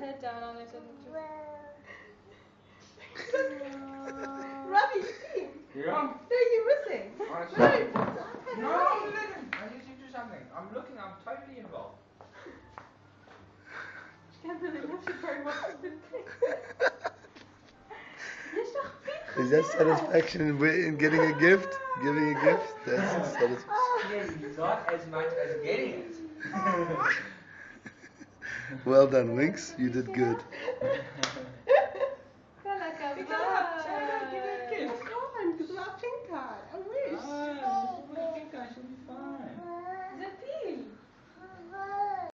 head down on it and just... Robbie, you see him? Yeah. There you're missing. No, No, I'm looking. I need to do something. I'm looking. I'm totally involved. Je can't believe that she very much been Is that satisfaction in getting a gift? Giving a gift? That's satisfaction. Clearly not as much as getting it. Well done, Winx. You did good. Give her a kiss.